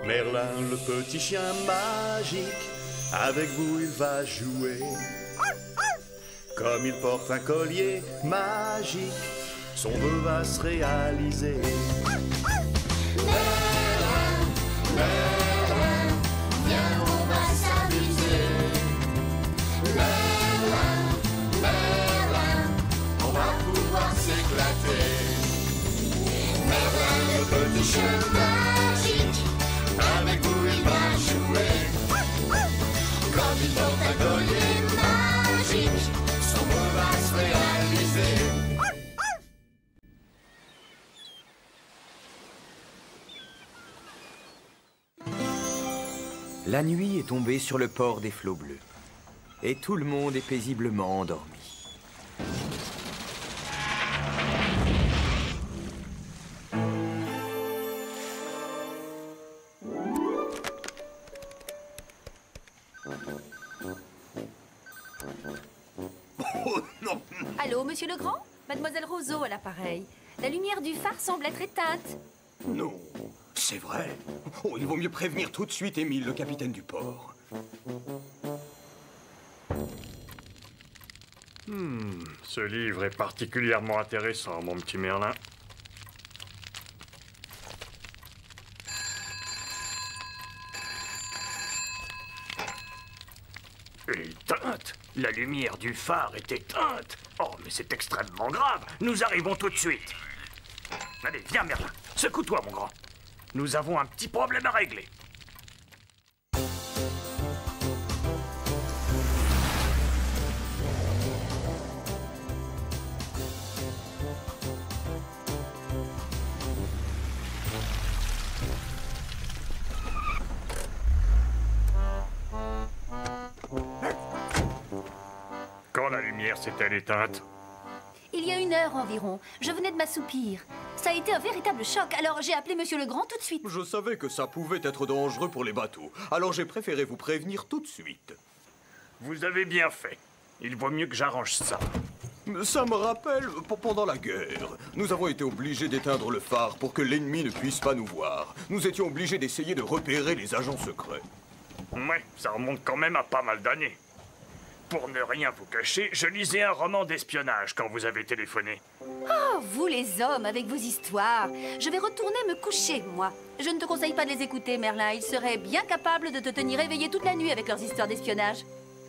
Merlin, le petit chien magique, avec vous il va jouer. Comme il porte un collier magique, son vœu va se réaliser. Merlin, Merlin, viens, on va s'amuser. Merlin, Merlin, on va pouvoir s'éclater. Merlin, le petit chien magique, avec vous il va jouer. Comme il porte un collier magique, son vœu va se réaliser. La nuit est tombée sur le port des Flots Bleus, et tout le monde est paisiblement endormi. Allô, monsieur Legrand? Mademoiselle Roseau à l'appareil. La lumière du phare semble être éteinte. Non, c'est vrai. Oh, il vaut mieux prévenir tout de suite Émile, le capitaine du port. Ce livre est particulièrement intéressant, mon petit Merlin. Éteinte? La lumière du phare est éteinte. Oh, mais c'est extrêmement grave. Nous arrivons tout de suite. Allez, viens, Merlin. Secoue-toi, mon grand. Nous avons un petit problème à régler. Quand la lumière s'est-elle éteinte? Il y a 1 heure environ. Je venais de m'assoupir. Ça a été un véritable choc, alors j'ai appelé monsieur Legrand tout de suite. Je savais que ça pouvait être dangereux pour les bateaux, alors j'ai préféré vous prévenir tout de suite. Vous avez bien fait. Il vaut mieux que j'arrange ça. Ça me rappelle, pendant la guerre, nous avons été obligés d'éteindre le phare pour que l'ennemi ne puisse pas nous voir. Nous étions obligés d'essayer de repérer les agents secrets. Ouais, ça remonte quand même à pas mal d'années. Pour ne rien vous cacher, je lisais un roman d'espionnage quand vous avez téléphoné. Oh, vous les hommes, avec vos histoires. Je vais retourner me coucher, moi. Je ne te conseille pas de les écouter, Merlin. Ils seraient bien capables de te tenir éveillé toute la nuit avec leurs histoires d'espionnage.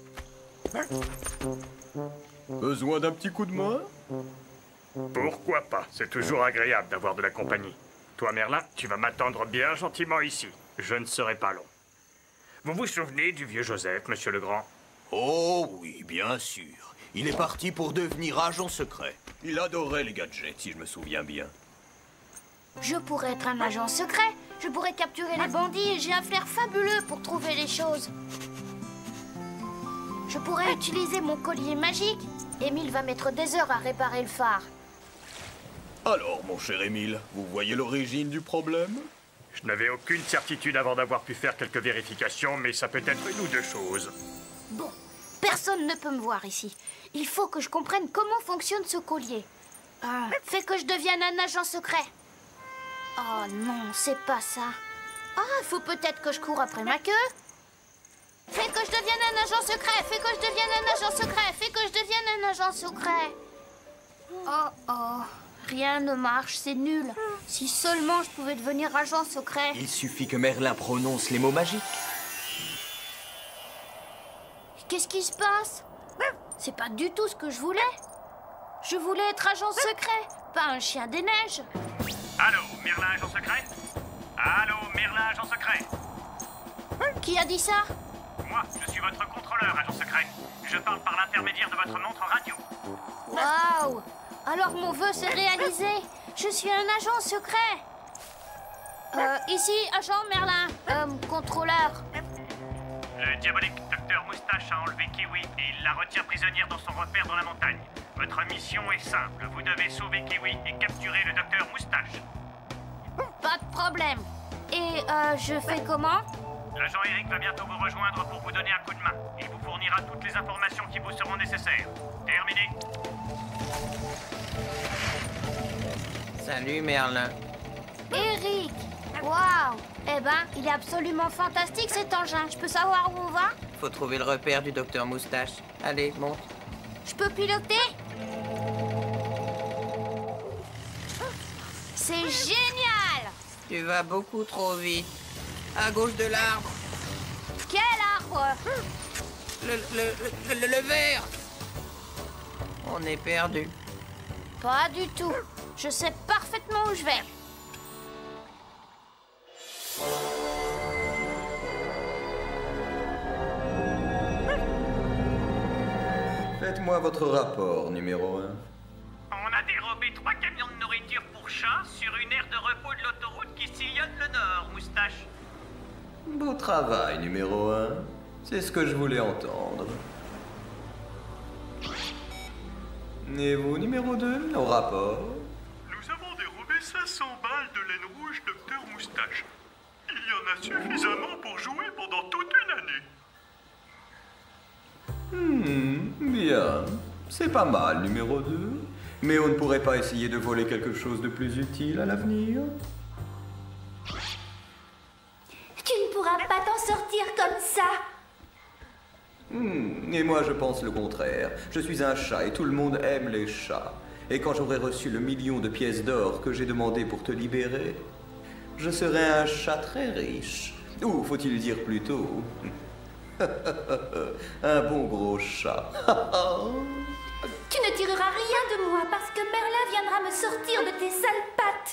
Besoin d'un petit coup de main? Pourquoi pas? C'est toujours agréable d'avoir de la compagnie. Toi, Merlin, tu vas m'attendre bien gentiment ici. Je ne serai pas long. Vous vous souvenez du vieux Joseph, monsieur Legrand? Oh oui, bien sûr. Il est parti pour devenir agent secret. Il adorait les gadgets, si je me souviens bien. Je pourrais être un agent secret. Je pourrais capturer les bandits et j'ai un flair fabuleux pour trouver les choses. Je pourrais utiliser mon collier magique. Émile va mettre des heures à réparer le phare. Alors, mon cher Émile, vous voyez l'origine du problème? Je n'avais aucune certitude avant d'avoir pu faire quelques vérifications, mais ça peut être 1 ou 2 choses. Bon, personne ne peut me voir ici. Il faut que je comprenne comment fonctionne ce collier. Fais que je devienne un agent secret. Oh non, c'est pas ça. Ah, faut peut-être que je cours après ma queue. Fais que je devienne un agent secret. Fais que je devienne un agent secret. Fais que je devienne un agent secret. Oh, rien ne marche, c'est nul. Si seulement je pouvais devenir agent secret. Il suffit que Merlin prononce les mots magiques. Qu'est-ce qui se passe? C'est pas du tout ce que je voulais. Je voulais être agent secret, pas un chien des neiges. Allô, Merlin, agent secret? Allô, Merlin, agent secret? Qui a dit ça? Moi, je suis votre contrôleur, agent secret. Je parle par l'intermédiaire de votre montre radio. Waouh! Alors mon vœu s'est réalisé. Je suis un agent secret. Ici, agent Merlin, contrôleur. Le diabolique docteur Moustache a enlevé Kiwi et il la retient prisonnière dans son repère dans la montagne. Votre mission est simple. Vous devez sauver Kiwi et capturer le docteur Moustache. Pas de problème. Et je fais comment? L'agent Eric va bientôt vous rejoindre pour vous donner un coup de main. Il vous fournira toutes les informations qui vous seront nécessaires. Terminé. Salut, Merlin. Eric! Waouh! Eh ben, il est absolument fantastique cet engin. Je peux savoir où on va? Faut trouver le repère du docteur Moustache. Allez, monte. Je peux piloter? C'est génial! Tu vas beaucoup trop vite. À gauche de l'arbre. Quel arbre? Le vert. On est perdu. Pas du tout. Je sais parfaitement où je vais. Faites-moi votre rapport, numéro 1. On a dérobé 3 camions de nourriture pour chats sur une aire de repos de l'autoroute qui sillonne le nord, Moustache. Beau travail, numéro 1. C'est ce que je voulais entendre. Et vous, numéro 2, au rapport? Nous avons dérobé 500 balles de laine rouge docteur Moustache. Il y en a suffisamment pour jouer pendant toute une année. Bien. C'est pas mal, numéro 2. Mais on ne pourrait pas essayer de voler quelque chose de plus utile à l'avenir? Tu ne pourras pas t'en sortir comme ça. Et moi, je pense le contraire. Je suis un chat et tout le monde aime les chats. Et quand j'aurai reçu le 1 million de pièces d'or que j'ai demandé pour te libérer, je serai un chat très riche. Ou faut-il dire plutôt... un bon gros chat. Tu ne tireras rien de moi parce que Merlin viendra me sortir de tes sales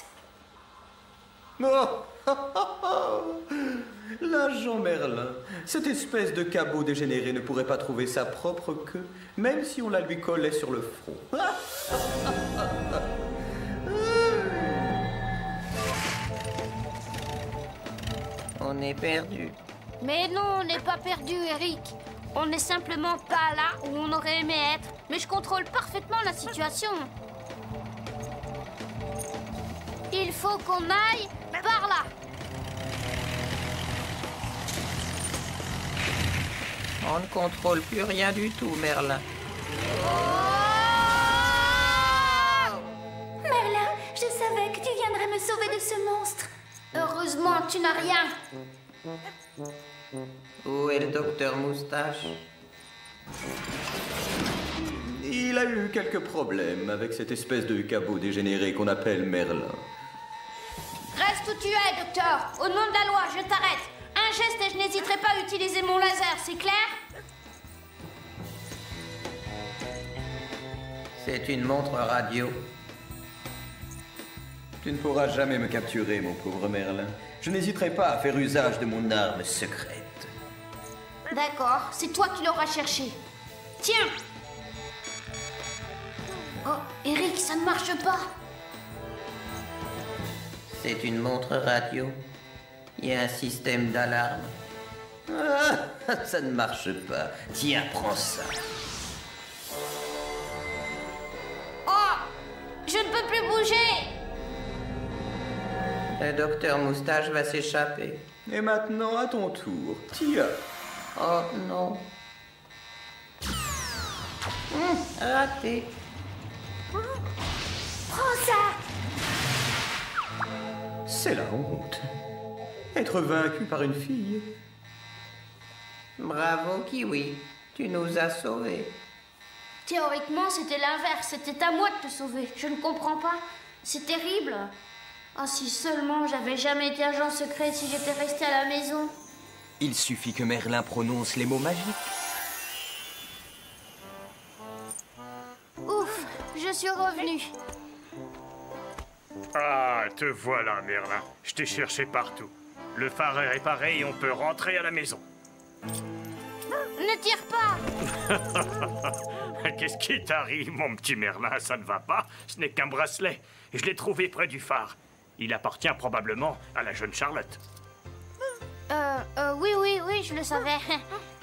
pattes. L'agent Merlin, cette espèce de cabot dégénéré ne pourrait pas trouver sa propre queue, même si on la lui collait sur le front. On est perdu. Mais non, on n'est pas perdu, Eric. On n'est simplement pas là où on aurait aimé être. Mais je contrôle parfaitement la situation. Il faut qu'on aille par là. On ne contrôle plus rien du tout, Merlin. Merlin, je savais que tu viendrais me sauver de ce monstre. Heureusement, tu n'as rien. Où est le docteur Moustache? Il a eu quelques problèmes avec cette espèce de cabot dégénéré qu'on appelle Merlin. Reste où tu es, docteur. Au nom de la loi, je t'arrête. Un geste et je n'hésiterai pas à utiliser mon laser, c'est clair? C'est une montre radio. Tu ne pourras jamais me capturer, mon pauvre Merlin. Je n'hésiterai pas à faire usage de mon arme secrète. D'accord, c'est toi qui l'auras cherché. Tiens! Oh, Eric, ça ne marche pas. C'est une montre radio. Il y a un système d'alarme. Ah, ça ne marche pas. Tiens, prends ça. Oh! Je ne peux plus bouger! Le docteur Moustache va s'échapper. Et maintenant, à ton tour. Tiens. Oh non. Raté. Prends ça. C'est la honte. Être vaincu par une fille. Bravo, Kiwi. Tu nous as sauvés. Théoriquement, c'était l'inverse. C'était à moi de te sauver. Je ne comprends pas. C'est terrible. Ah, si seulement j'avais jamais été agent secret, si j'étais restée à la maison. Il suffit que Merlin prononce les mots magiques. Ouf, je suis revenue. Ah, te voilà, Merlin. Je t'ai cherché partout. Le phare est réparé et on peut rentrer à la maison. Ne tire pas. Qu'est-ce qui t'arrive, mon petit Merlin? Ça ne va pas. Ce n'est qu'un bracelet. Je l'ai trouvé près du phare. Il appartient probablement à la jeune Charlotte. Oui, je le savais.